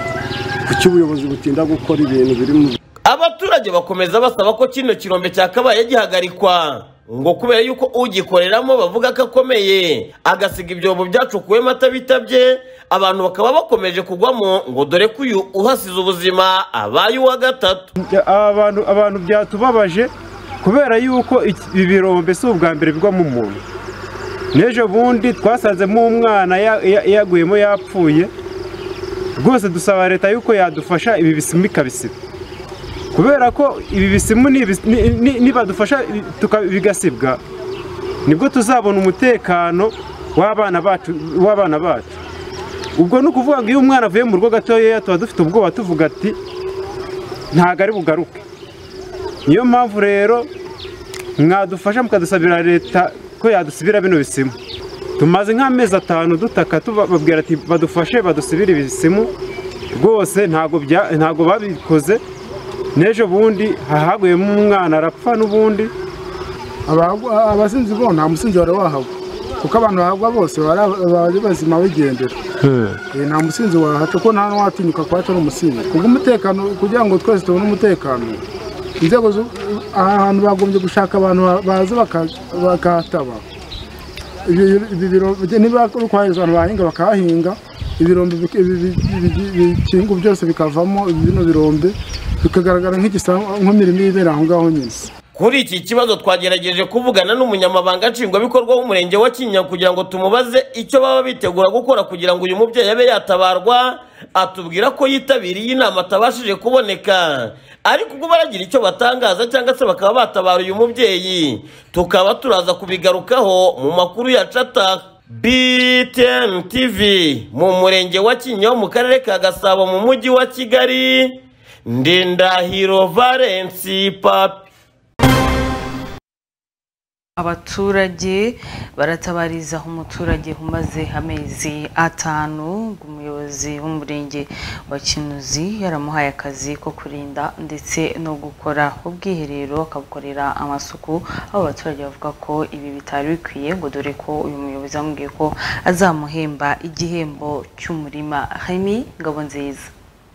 kuki ubuyobozi butinda gukora ibintu biri mu. Abaturage bakomeza basaba ko kino kirombe cyakabaye gihagarikwa, ngo kubera yuko ugikoreramo bavuga ko akomeye, agasiga ibyobo byacukuwemo atabitabye, abantu bakaba bakomeje kugwamo, ngo dore ko uyu uhasize ubuzima abaye uwa gatatu. Abantu abantu byatubabaje kubera yuko ibi birombe si ubwa mbere bigwa mu muntu. Nejo bundi twasanzemo umwana yaguyemo yapfuye, rwose dusaba leta yuko yadufasha ibi bisimu ikabisiba, kubera ko ibi bisimu nibadufasha bigasibwa nibwo tuzabona umutekano w'abana bacu w'abana bacu. Ubwo no kuvuga ngo iyo umwana avuye mu rugo gatoya tuba dufite ubwoba tuvuga ati ntago ari bugaruke. Niyo mpamvu rero mwadufasha mukadusabira leta ko yadusibira bino bisimu. Tumaze nk'amezi atanu dutaka tubabwira ati badufashe badusibire ibisimu, rwose ntago bya ntago babikoze. Nejo bundi hahaguyemo umwana arapfa, n'ubundi abasinzi bo nta musinzi wari wahagwa, kuko abantu bahagwa bose bari bazima bigendera. Nta musinzi wahaca ko nta n'uwatinyuka kwaca n'umusinzi kubw'umutekano, kugira ngo twese tubone umutekano. Inzego ahantu bagombye gushaka abantu baza bakahataba, niba kohereza abantu bahinga bakahahinga, ibirombe bikingu byose bikavamo bino birombe bikagaragara nk'imirimo ibera aho ngaho nyine. Kuri iki kibazo twagerageje kuvugana n'umunyamabanga nshingwabikorwa w'umurenge wa Kinyinya kugira ngo tumubaze icyo baba bitegura gukora kugira ngo uyu mubyeyi abe yatabarwa, atubwira ko yitabiriye inama atabashije kuboneka, ariko ubwo baragira icyo batangaza cyangwa se bakaba batabara uyu mubyeyi tukaba turaza kubigarukaho mu makuru ya Cata. B T N T V mu murenge wa Kinyinya mu karere ka Gasabo mu mujyi wa Kigali, Ndindahiro Valence Papi. abaturage baratabariza umuturage umaze amezi atanu umuyobozi w'umurenge wa Kinuzi yaramuhaye akazi ko kurinda ndetse no gukora ubwiherero akabukorera amasuku abo abaturage bavuga ko ibi bitari bikwiye ngo dore ko uyu muyobozi amubwiye ko azamuhemba igihembo cy'umurima. Hemi Ngabonziza.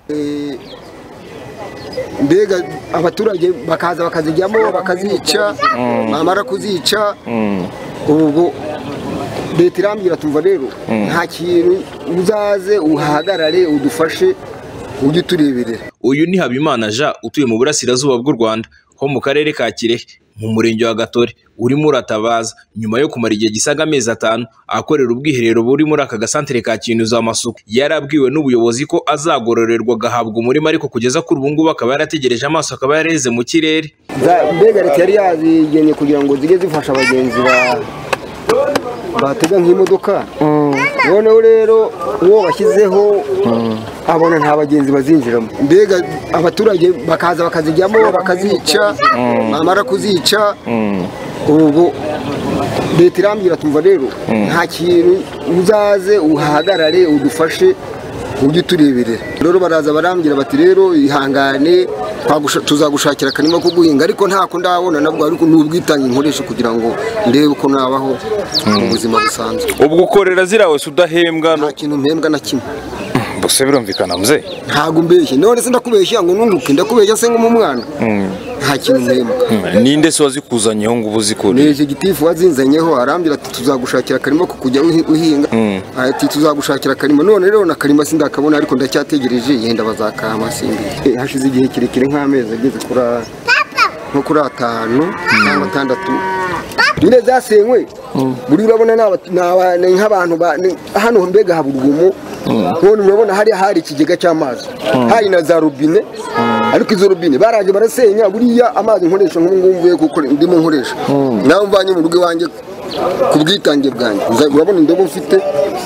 Mbega abaturage bakaza bakazijyamo bakazica bamara kuzica ubwo leta irambwira tumva rero nta kintu uzaze uhagarare udufashe ujye tureberera. Uyu ni Habimana Jean utuye mu burasirazuba bw'u Rwanda ho mu karere ka Kirehe mu murenge wa Gatore urimo uratabaza nyuma yo kumara igihe gisaga amezi atanu akorera ubwiherero buri muri aka gasantere ka Kinuzi amasuku. Yarabwiwe n'ubuyobozi ko azagororerwa gahabwa umurima ariko kugeza kuri ubu ngubu akaba yarategereje amaso akaba yareze mu kirere. Mbega leta yari yazigenye kugira ngo zige zifasha abagenzi ba batega nk'imodoka noneho rero uwo bashyizeho abona nta bagenzi bazinjiramo. Mbega abaturage bakaza bakazijyamo bakazica bamara kuzica ubwo leta irambwira tumva rero nta kintu uzaze uhagarare udufashe ujye tureberera. Rero baraza barambwira bati rero ihangane tuzagushakira akanima ko guhinga ariko ntako ndabona nabwo ariko n'ubwitange nkoresha kugira ngo ndebe uko nabaho mu buzima busanzwe. Ubwo ukorera zira wese udahembwa nta kintu mpembwa na kimwe. Bose birumvikana mze ntago mbeshye none se ndakubeshya ngo nunguke ndakubeshya se ngo mu mwana nta kintu mpembwa. Ninde se wazikuzanyeho ngo ubuzikore? Neje gitifu wazinzanyeho arambira ati tuzagushakira akanima ko kujya uhinga ati tuzagushakira akanima none rero na kanima sindakabona ariko ndacyategereje yenda bazakama simbi. Hashize igihe kirekire nk'amezi ageze kuri nko kuri atanu cyangwa atandatu nyine zasenywe buri urabona nk'abantu hano mbega haburwumo none urabona hari hari ikigega cy'amazi hari na za robine ariko izo robine baraje barasenya buriya amazi nkoresha nk'umwumvuye kuko ndimo nkoresha nawe mvanye mu rugo wanjye ku bwitange bwanjye urabona indobo mfite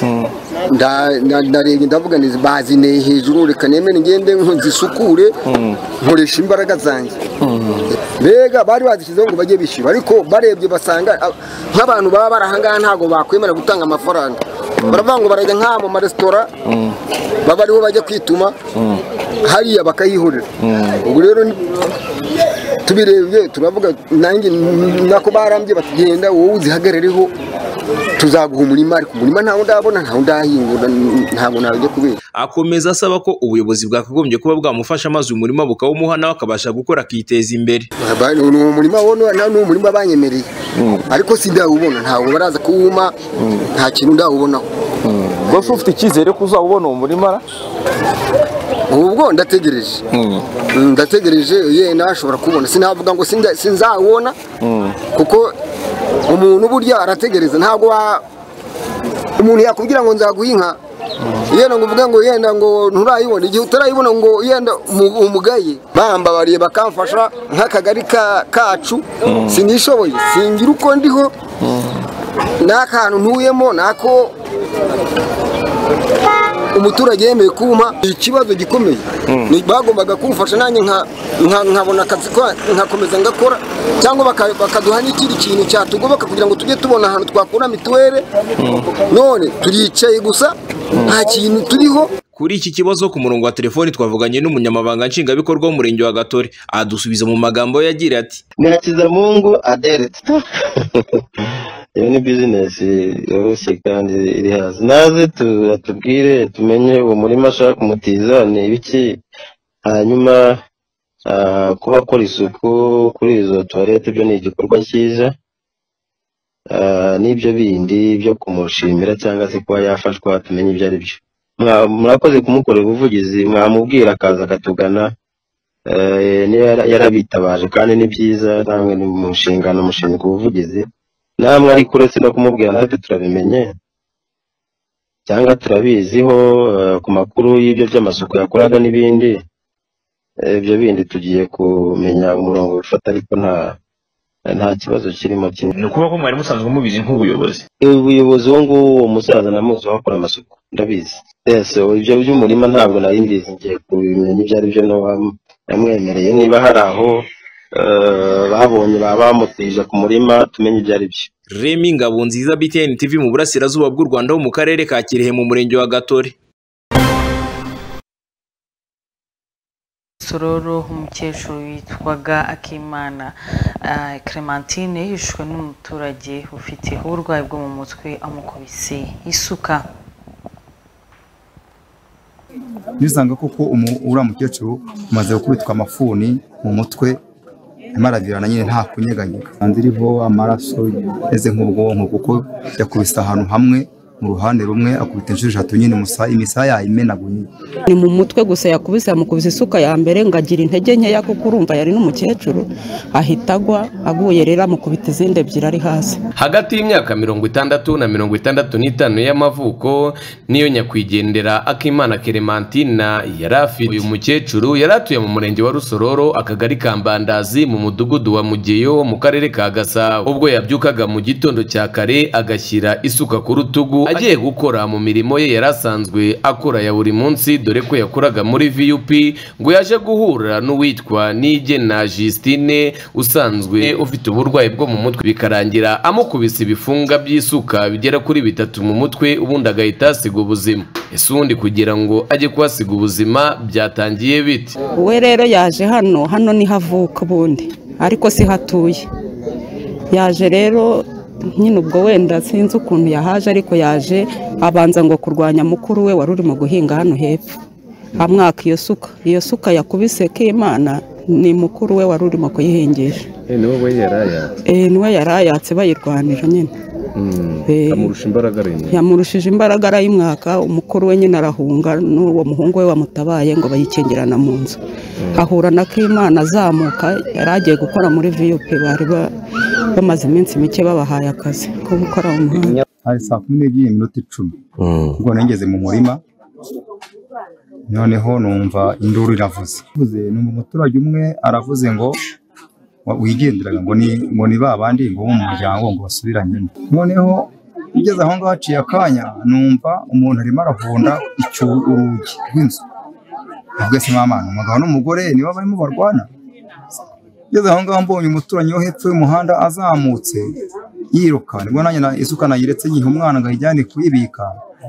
ndarebye ndavuga neza bazineye hejuru reka nemere ngende nzisukure nkoresha imbaraga zanjye. Mbega bari bazishyizeho ngo bajye bishyura ariko barebye basanga nk'abantu baba barahangaha ntabwo bakwemera gutanga amafaranga baravuga ngo barajya nk'aha mu maresitora baba ariho bajya kwituma hariya bakayihorera. Ubwo rero tubirebye turavuga nanjye nako barambye batugenda wowe uzihagarareho tuzaguha umurima ariko umurima ntawo ndabona ntawo ndahingura ntabwo nabijya kubera. Akomeza asaba ko ubuyobozi bwakagombye kuba bwamufasha amazi umurima bukawumuha nawe akabasha gukora akiteza imbere. Ni umurima wona nta n'umurima banyemereye ariko sindawubona ntawo baraza kuwuma nta kintu ndawubonaho. Bose ufite icyizere ko uzawubona uwo murima? Ubwo ndategereje ndategereje yenda ashobora kubona sinavuga ngo sinzawubona kuko umuntu burya arategereza ntabwo umuntu yakubwira ngo nzaguhinka yenda ngo uvuge ngo yenda ngo nturayibona igihe utarayibona ngo yenda umugaye bambabariye bakamfasha nk'akagari kacu sinishoboye singira uko ndiho n'akantu ntuyemo nako umuturage yemeye kuma ikibazo gikomeye bagombaga kumfasha nanjye nkabona akazi nkakomeza ngakora cyangwa bakaduha n'ikindi kintu cyatugoboka kugira ngo tujye tubona ahantu twakura mituweli none turicaye gusa nta kintu turiho. Kuri iki kibazo ku murongo wa telefoni twavuganye n'umunyamabanga nshingwabikorwa w'umurenge wa Gatore adusubiza mu magambo yagira ati Nyirakizamungu Adelete iyo ni bizinesi yoroshye kandi iri hasi naze turatubwire tumenye uwo murima ashaka kumutiza ni ibiki hanyuma kuba akora isuku kuri izo tuwarete byo ni igikorwa cyiza n'ibyo bindi byo kumushimira cyangwa se kuba yafashwa tumenye ibyo ari byo. Murakoze kumukorera ubuvugizi mwamubwira akaza akatugana niyo yarabitabaje kandi ni byiza namwe ni mu nshingano mushinzwe ubuvugizi namwe ariko uretse no kumubwira natwe turabimenye cyangwa turabiziho ku makuru y'ibyo by'amasuku yakoraga n'ibindi ibyo bindi tugiye kumenya umurongo bifata ariko nta nta kibazo kirimo kinini. Ni ukuvuga ko mwari musanzwe mubizi nk'ubuyobozi? Ubuyobozi wo nguwo uwo musaza namuzi wakora amasuku ndabizi. Yes, ibyo by'umurima ntabwo nari mbizi ngiye kubimenya ibyo ari byo no yamwemereye niba hari aho babonye bamutije ku murima tumenye ibyo ari byo. Remy Ngabonziza, B T N T V mu burasirazuba bw'u Rwanda ho mu karere ka Kirehe mu murenge wa Gatore. Sororo umukecuru witwaga Akimana Clementine yishwe n'umuturage ufite uburwayi bwo mu mutwe amukubise isuka. Nisanga koko uriya mukecuru umaze gukubitwa amafuni mu mutwe imaravirana nyine nta kunyeganyega, kandi iriho amaraso eze nk'ubwonko kuko yakubise ahantu hamwe mu ruhande rumwe akubita inshuro eshatu nyine musa imisaya yayimenaguye. Ni mu mutwe gusa yakubise amukubise isuka ya mbere ngagira intege nkeya kuko urumva yari n'umukecuru ahita agwa aguye rero amukubita izindi ebyiri ari hasi. Hagati y'imyaka mirongo itandatu na mirongo itandatu n'itanu y'amavuko niyo nyakwigendera Akimana Clementine yari afite. Uyu mukecuru yari atuye mu murenge wa Rusororo akagari ka Mbandazi mu mudugudu wa Mugeyo mu karere ka Gasabo. Ubwo yabyukaga mu gitondo cya kare agashyira isuka ku rutugu agiye gukora mu mirimo ye yarasanzwe akora ya buri munsi, dore ko yakoraga muri V U P, ngo yaje guhura n'uwitwa Nigena Justine usanzwe ufite uburwayi bwo mu mutwe, bikarangira amukubise ibifunga by'isuka bigera kuri bitatu mu mutwe, ubundi agahita asiga ubuzima. Ese ubundi kugira ngo ajye kuhasiga ubuzima byatangiye bite? We rero yaje hano hano ni havuka ubundi ariko si hatuye. Yaje rero nyine ubwo wenda sinzi ukuntu yahaje, ariko yaje abanza ngo kurwanya mukuru we wari urimo guhinga hano hepfo, amwaka iyo suka. Iyo suka yakubise Kimana ni mukuru we wari urimo kuyihingisha. niwe yarayatse eh niwe yarayatse bayirwanira nyine. Yamurusha imbaraga rero. Yamurushije imbaraga arayimwaka, umukuru we nyine arahunga n'uwo muhungu we wamutabaye ngo bayikengerana mu nzu. Ahura na Kimana azamuka yaragiye gukora muri V U P, bari bamaze iminsi mike babahaye akazi ko gukora mu muhanda. Hari saa kumi n'ebyiri n'iminota icumi ubwo nageze mu murima, noneho numva induru iravuze. Numva umuturage umwe aravuze ngo wigenderaga ngo ni ngo ni babandi ngo mu muryango ngo basubiranye. Noneho ugeze aho ngaho haciye akanya numva umuntu arimo aravunda icyo urugi rw'inzu. Ubwo se mama umugabo n'umugore niba barimo barwana. Ugeze aho ngaho mbonye umuturanyi wo hepfo y'umuhanda azamutse yiruka, nibwo nanjye na isuka nayiretse nyiha umwana ngo ayijyane kuyibika.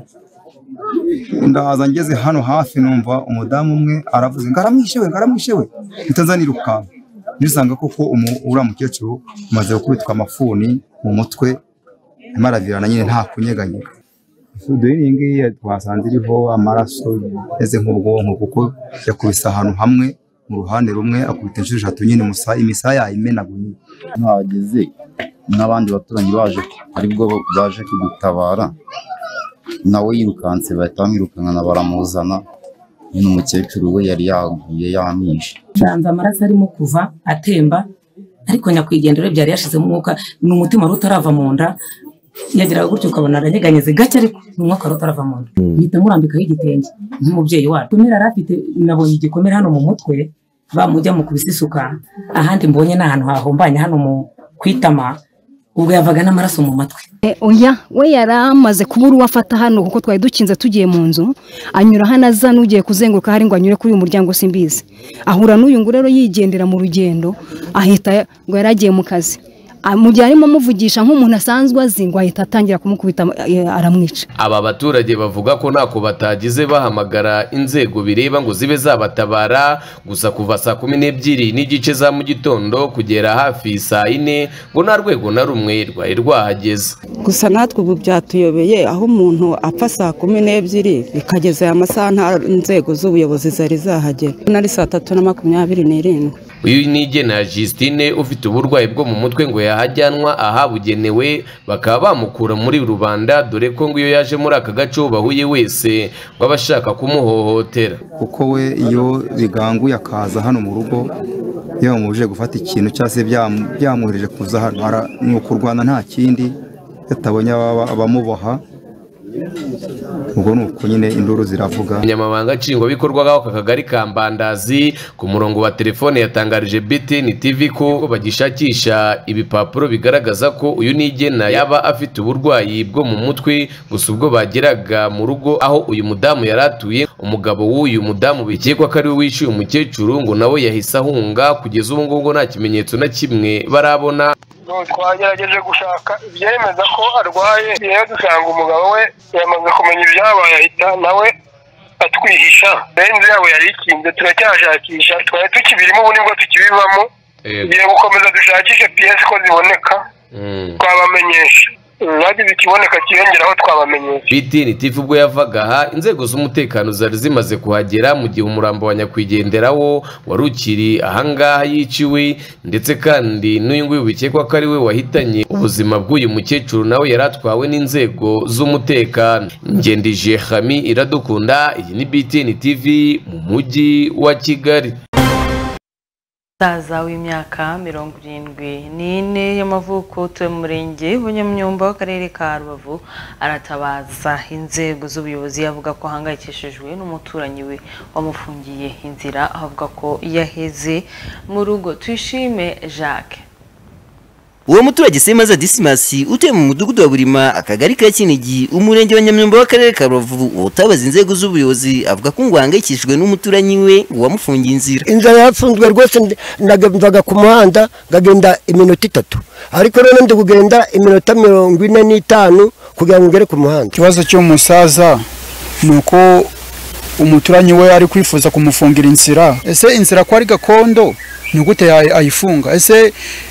Ndahaza ngeze hano hafi numva umudamu umwe aravuze ngo aramwishewe ngaramwishewe itazaniruka. Nisanga koko uriya mukecuru umaze gukubitwa amafuni mu mutwe imaravirana nyine nta kunyeganyega. Dore iyi ngiyi twasanze iriho amaraso eze nk'ubwonko kuko yakubise ahantu hamwe mu ruhande rumwe akubita inshuro eshatu nyine musa imisaya yayimenaguye. Ntageze n'abandi baturanyi baje aribwo baje kugutabara, nawe yirukanse bahita bamwirukankana baramuzana. Ni umukecuru we yari yaguye yamishe. Ndanza amaraso arimo kuva atemba, ariko nyakwigendera byari yashizemo umwuka, ni umutima rutarava mu nda. Yageraga gutyo ukabona aranyeganyeze gake, ariko umwuka rutarava mu nda. Bita murambikaho igitenge nk'umubyeyi wacu. Kumira arafite nabonye igikomere hano mu mutwe, bamujya mu kubisa isuka. Ahandi mbonye n'ahantu hahombanye hano mu kwitama, ubwo yavaga n'amaraso mu matwi. Oya we yaramaze kubura uwafata hano kuko twari dukinze tugiye mu nzu, anyura hano aza n'ugiye kuzenguruka hari ngo anyure kuri uyu muryango simbizi. Ahura n'uyu ngo rero yigendera mu rugendo, ahita ngo yaragiye mu kazi. Mu gihe arimo amuvugisha nk'umuntu asanzwe azi, ngo ahita atangira kumukubita aramwica. Aba baturage bavuga ko ntako batagize bahamagara inzego bireba ngo zibe zabatabara, gusa kuva saa kumi n'ebyiri n'igice za mu gitondo kugera hafi saa ine ngo nta rwego na rumwe rwari rwahageze. Gusa natwe ubu byatuyobeye aho umuntu apfa saa kumi n'ebyiri bikageza aya masaha nta nzego z'ubuyobozi zari zahagera. Nari saa tatu na makumyabiri n'irindwi. Uyu Nigena Justine ufite uburwayi bwo mu mutwe ngo yahajyanwa ahabugenewe bakaba bamukura muri rubanda, dore ko ngo iyo yaje muri aka gace bahuye wese ngo abashaka kumuhohotera. Kuko we iyo biganguye akaza hano mu rugo yamuje gufata ikintu cyase byamwohereje kuza hano, ni ukurwana nta kindi, yatabonye abamuboha. Ubwo nuko nyine induru ziravuga. Umunyamabanga nshingwabikorwa w'aka kagari ka Mbandazi ku murongo wa telefone yatangarije B T N T V ko bagishakisha ibipapuro bigaragaza ko uyu Nigena yaba afite uburwayi bwo mu mutwe, gusa ubwo bageraga mu rugo aho uyu mudamu yaratuye umugabo w'uyu mudamu bikekwa ko ari we wishyuye umukecuru ngo nawe yahise ahunga kugeza ubu ngubu nta kimenyetso na kimwe barabona. Twagerageje gushaka ibyemeza ko arwaye, rero dusanga umugabo we yamaze kumenya ibyabaye ahita nawe atwihisha. Benzi yabo yari ikinze, turacyashakisha, twari tukibirimo ubu nibwo tukibivamo. Tugiye gukomeza dushakishe piyesi ko ziboneka twabamenyesha, bagize ikiboneka kiyongeraho twabamenyesha. B T N T V ubwo yavaga aha inzego z'umutekano zari zimaze kuhagera mu gihe umurambo wa nyakwigenderawo wari ukiri ahangaha yiciwe, ndetse kandi n'uyu nguyu bikekwa ko ari we wahitanye ubuzima bw'uyu mukecuru nawe yari atwawe n'inzego z'umutekano. Ngendije Hami Iradukunda, iyi ni B T N T V mu mujyi wa Kigali. Umusaza w'imyaka mirongo irindwi n'ine y'amavuko utuye mu murenge wa Nyamyumba w'akarere ka Rubavu aratabaza inzego z'ubuyobozi, avuga ko ahangayikishijwe n'umuturanyi we wamufungiye inzira, avuga ko yaheze mu rugo. Twishime Jacques. Uwo muturage Semaza Dismas utuye mu mudugudu wa Burima akagari ka Kinigi umurenge wa Nyamyumba w'akarere ka Rubavu utabaza inzego z'ubuyobozi, avuga ko ngo ahangayikishijwe n'umuturanyi we wamufungiye inzira. Inzira yafunzwe rwose, nagombaga ku muhanda ngagenda iminota itatu, ariko rero ndi kugenda iminota mirongo ine n'itanu kugira ngo ngere ku muhanda. Ikibazo cy'umusaza nuko umuturanyi we ari kwifuza kumufungira inzira. Ese inzira ko ari gakondo ni gute ayifunga? Ese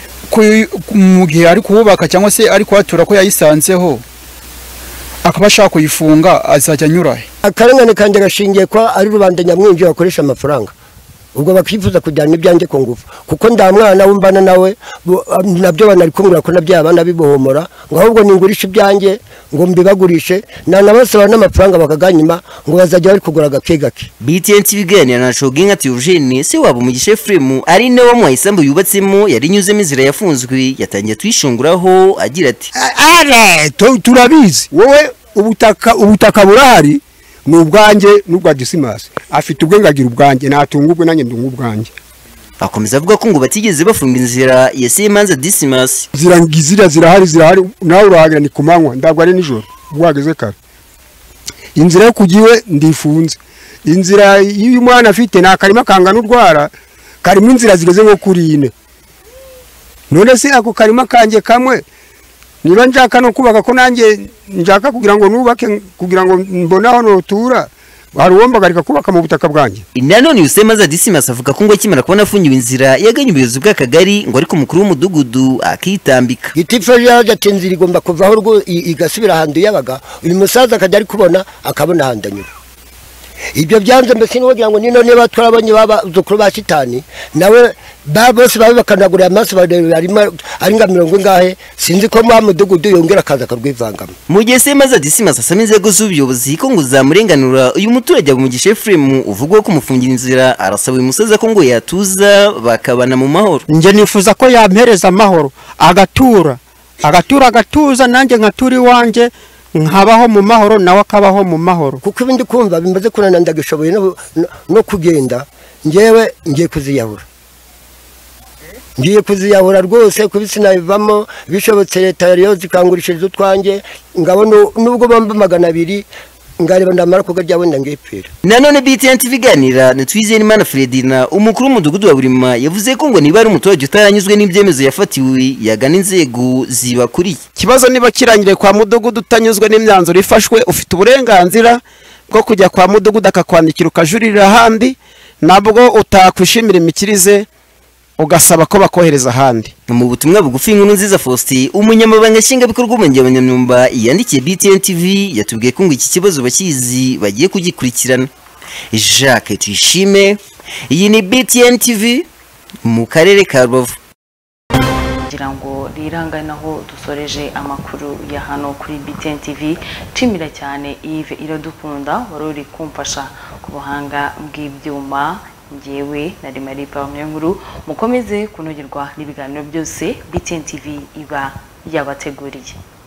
mu gihe ari kuhubaka cyangwa se ari kuhatura ko yayisanzeho akaba ashaka kuyifunga azajya anyura he? Akarengane kanjye gashingiye kwa ari rubanda nyamwinshi bakoresha amafaranga, ubwo bakifuza kujyana ibyanjye ku ngufu, kuko nda mwana w'umbana nawe nabyo banari kumbwira ko nabyo abana bibohomora, ngo ahubwo ningurisha ibyanjye ngo mbibagurishe, nana basaba n'amafaranga bakaganyima ngo bazajya bari kugura gake gake. B T N T V gani na Shoginga Theogene se wabo mu gishe Fremu ari ne wo mwayisambu yubatsemo yari nyuzemo inzira yafunzwe, yatangiye twishunguraho agira ati are turabizi wowe ubutaka ubutaka burahari ni ubwanjye n'ubwa Dismas, afite ubwe ngagira ubwanjye natungubwe nanjye ndungu ubwanjye. Akomeza avuga ko ngo batigeze bafunga inzira ya Semaza Dismas. Zirangizira zirahari zirahari nawe urahagira ni kumanywa ndagwa ari nijoro bwageze kare. Inzira yo kugiwe ndifunze, inzira y'uyu mwana afite na karima kangana urwara karimo inzira zigeze nko kuri ine. None se ako karima kanje kamwe niba njaka no kubaka ko nanjye njaka kugira ngo nubake kugira ngo mbonaho notura hari uwombagarika kubaka mu butaka bwanjye. Nanone Semaza Dismas avuga ko ngo kimara kubona afungiwe inzira yaganye ubuyobozi bw'akagari ngo ariko umukuru w'umudugudu akitambika. Gitifu yaje atinzira igomba kuvaho rwo igasubira handu yabaga, uyu musaza akajya ari kubona akabona handanyura. Ibyo byanze mbese n'ugira ngo nino niba twarabonye baba zukuru ba shitani nawe babose babe bakanagura amaso barimo ari nga mirongo ngahe, sinzi ko mu mudugudu yongera kaza karwivangamo. Mu gihe Semaza Dismas asaba inzego z'ubuyobozi ko ngo zamurenganura uyu muturage mu gishe Fremu uvugwa ko umufungira inzira, arasaba uyu musaza ko ngo yatuza bakabana mu mahoro. Nje nifuza ko yampereza amahoro agatura agatura agatuza nanjye nkaturi wanje nkabaho mu mahoro nawe akabaho mu mahoro, kuko ibindi kumva bimaze kunana ndagishoboye no, no, no kugenda ngewe ngiye kuziyahura ngiye kuziyahura rwose kubisina bivamo bishobotse leta yariyo zikangurishije utwanjye ngabona nubwo bamba magana abiri ngareba ndamara kugarya wenda ngepera. Nanone B T N T V ganira na Twizeyimana Fredina umukuru w'umudugudu wa Burima yavuze ko ngo niba ari umuturage utaranyuzwe n'ibyemezo yafatiwe yagana inzego zibakuriye. Kibazo niba kirangire kwa mudugudu utanyuzwe n'imyanzuro ifashwe, ufite uburenganzira bwo kujya kwa mudugudu akakwandikira ukajurira ahandi, nabwo utakwishimira imikirize ugasaba ko bakohereza ahandi. Mu butumwa bugufi inkuru nziza Faustin umunyamabanga nshingwabikorwa w'umurenge wa Nyamyumba yandikiye B T N T V yatubwiye ko ngo iki kibazo bakizi bagiye kugikurikirana. Jacques Tuyishime, iyi ni B T N T V mu karere ka Rubavu. Kugira ngo riranganaho dusoreje amakuru ya hano kuri B T N T V, nshimira cyane Yves Iradukunda wari uri kumfasha ku buhanga bw'ibyuma. Ngewe na Maripa Nkuru mukomeze kunogerwa n'ibiganiro byose B T N T V iba yabateguriye.